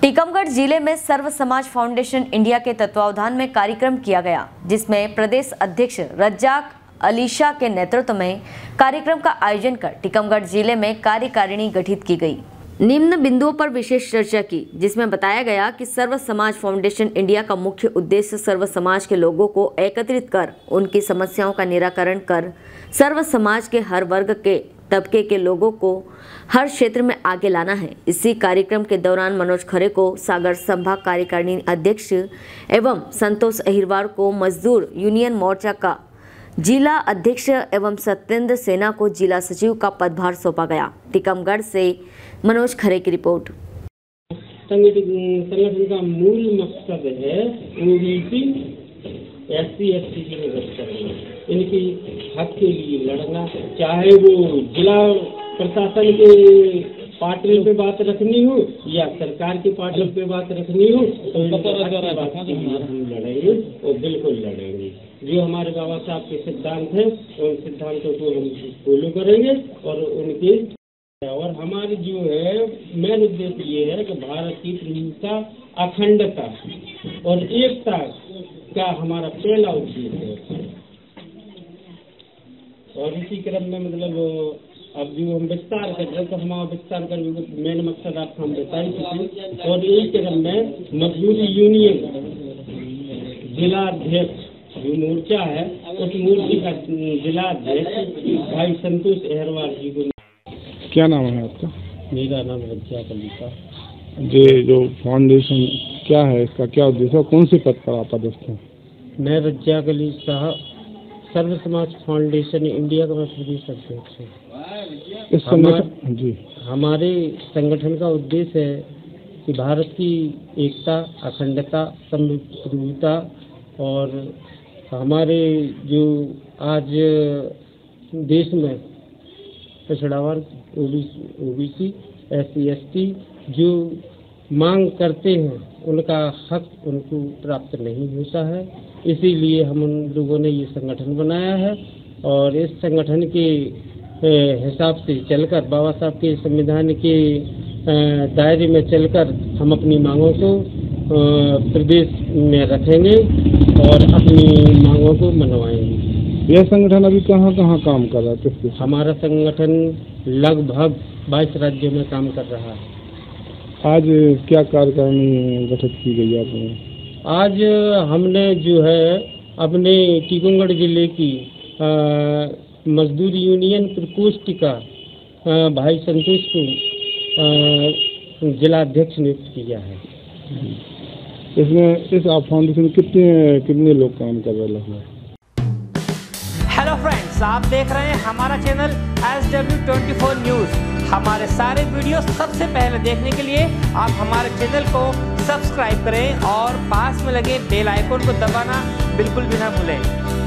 टीकमगढ़ जिले में सर्व समाज फाउंडेशन इंडिया के तत्वावधान में कार्यक्रम किया गया, जिसमें प्रदेश अध्यक्ष रज्जाक अलीशा के नेतृत्व में कार्यक्रम का आयोजन कर टीकमगढ़ जिले में कार्यकारिणी गठित की गई। निम्न बिंदुओं पर विशेष चर्चा की, जिसमें बताया गया कि सर्व समाज फाउंडेशन इंडिया का मुख्य उद्देश्य सर्व समाज के लोगों को एकत्रित कर उनकी समस्याओं का निराकरण कर सर्व समाज के हर वर्ग के तबके के लोगों को हर क्षेत्र में आगे लाना है। इसी कार्यक्रम के दौरान मनोज खरे को सागर संभाग कार्यकारिणी अध्यक्ष एवं संतोष अहिरवार को मजदूर यूनियन मोर्चा का जिला अध्यक्ष एवं सत्येंद्र सेना को जिला सचिव का पदभार सौंपा गया। टीकमगढ़ से मनोज खरे की रिपोर्ट। संगठन का मूल मकसद है ओबीसी SC ST की मदद करना, इनकी हक के लिए लड़ना, चाहे वो जिला प्रशासन के पार्टनर पे बात रखनी हो या सरकार के पार्टनर पे बात रखनी हो, तो हम लड़ेंगे और बिल्कुल लड़ेंगे। जो हमारे बाबा साहब के सिद्धांत हैं उन सिद्धांतों को हम फॉलो करेंगे और हमारी जो है मेन उद्देश्य ये है कि भारत की विविधता, अखंडता और एकता का हमारा पहला उद्देश्य है। और इसी क्रम में मतलब अब जो हम विस्तार कर रहे हैं तो हमारा विस्तार कर मेन मकसद आपको हम बता ही चुके। और इसी क्रम में मजदूर यूनियन जिला अध्यक्ष जो मोर्चा है उस मोर्चे का जिला अध्यक्ष भाई संतोष अहिरवार जी को। क्या नाम है आपका? मेरा नाम रज्जाक अलीशा जी। जो फाउंडेशन क्या है, इसका क्या उद्देश्य है, कौन से पद पर आप पदस्थ हैं? मैं रज्जाक अलीशा सर्व समाज फाउंडेशन इंडिया का प्रदेश अध्यक्ष हूँ। इस संगठन जी हमारे संगठन का उद्देश्य है कि भारत की एकता, अखंडता, समृद्धता और हमारे जो आज देश में पिछड़ा वर्ग ओबीसी SC ST जो मांग करते हैं उनका हक उनको प्राप्त नहीं होता है। इसीलिए हम उन लोगों ने ये संगठन बनाया है और इस संगठन के हिसाब से चलकर बाबा साहब के संविधान के दायरे में चलकर हम अपनी मांगों को प्रदेश में रखेंगे और अपनी मांगों को मनवाएंगे। यह संगठन अभी कहाँ कहाँ काम कर रहा है? हमारा संगठन लगभग 22 राज्यों में काम कर रहा है। आज क्या कार्यकारिणी गठित की गई आपने? आज हमने जो है अपने टीकमगढ़ जिले की मजदूर यूनियन प्रकोष्ठ का भाई संतोष को जिला अध्यक्ष नियुक्त किया है। इसमें इस फाउंडेशन कितने लोग काम कर रहे हैं? हेलो फ्रेंड्स, आप देख रहे हैं हमारा चैनल SW24 न्यूज़। हमारे सारे वीडियो सबसे पहले देखने के लिए आप हमारे चैनल को सब्सक्राइब करें और पास में लगे बेल आइकन को दबाना बिल्कुल भी ना भूलें।